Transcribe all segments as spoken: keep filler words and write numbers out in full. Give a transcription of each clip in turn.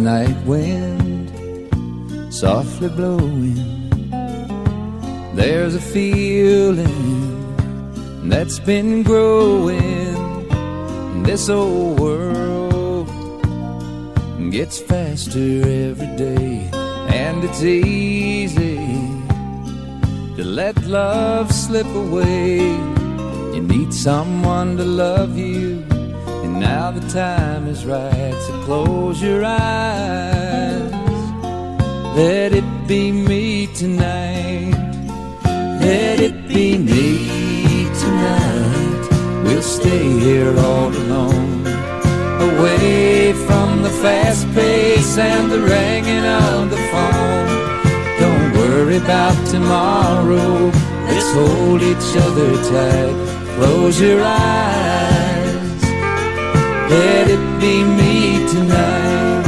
night wind softly blowing, there's a feeling that's been growing. This old world gets faster every day, and it's easy to let love slip away. You need someone to love you, and now the time is right. So close your eyes, let it be me tonight. Let it be me tonight. We'll stay here all alone, away from the fast pace and the ringing of the phone. Don't worry about tomorrow, let's hold each other tight. Close your eyes, let it be me tonight.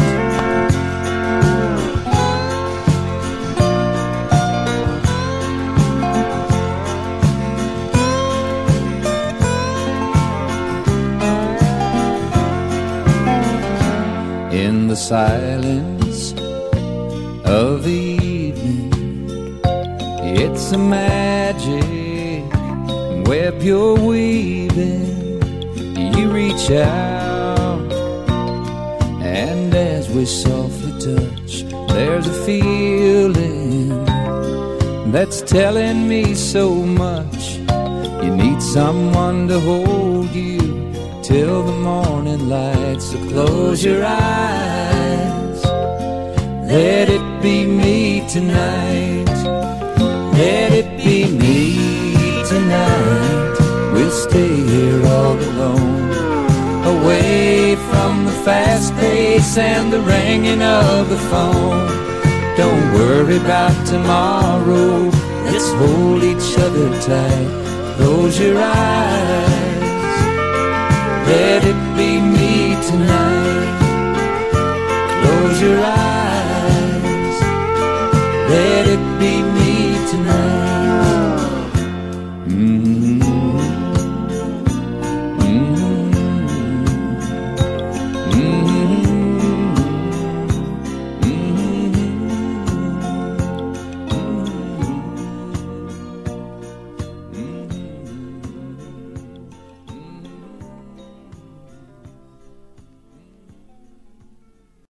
In the silence of the evening, it's a magic web you're weaving. You reach out, and as we softly touch, there's a feeling that's telling me so much. You need someone to hold you till the morning light. So close your eyes, let it be me tonight. Let it be me tonight. We'll stay here all alone, away from the fast pace and the ringing of the phone. Don't worry about tomorrow, let's hold each other tight. Close your eyes, let it be me tonight. Close your eyes, let it be me tonight.